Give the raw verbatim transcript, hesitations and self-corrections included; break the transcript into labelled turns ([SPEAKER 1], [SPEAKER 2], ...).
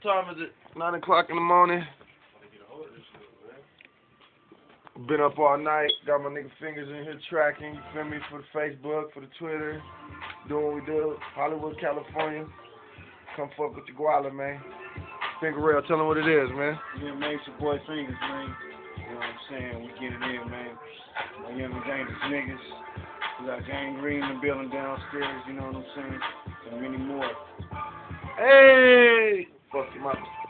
[SPEAKER 1] time is it? Nine o'clock in the morning. Been up all night. Got my nigga fingers in here tracking. You feel me? For the Facebook, for the Twitter. Doing what we do. Hollywood, California. Come fuck with the Guala, man. Finger Rail, tell them what it is, man.
[SPEAKER 2] Yeah, man, it's your boy Fingers, man. You know what I'm saying? We get it in, man. My young and dangerous niggas. We got Gang Green in the building downstairs, you know what I'm saying? And many more.
[SPEAKER 1] Hey! Fuck your mama.